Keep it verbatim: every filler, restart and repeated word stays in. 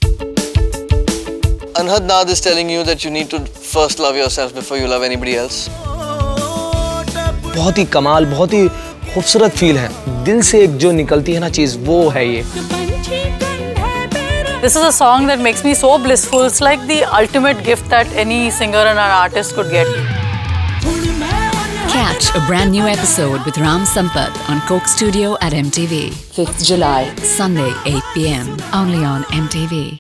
Anhad Naad is telling you that you need to first love yourself before you love anybody else. बहुत ही कमाल, बहुत ही खूबसूरत feel है. दिल से एक जो निकलती है ना चीज, वो है ये. This is a song that makes me so blissful. It's like the ultimate gift that any singer and an artist could get. Catch a brand new episode with Ram Sampath on Coke Studio at M T V. fifth July, Sunday, eight p m Only on M T V.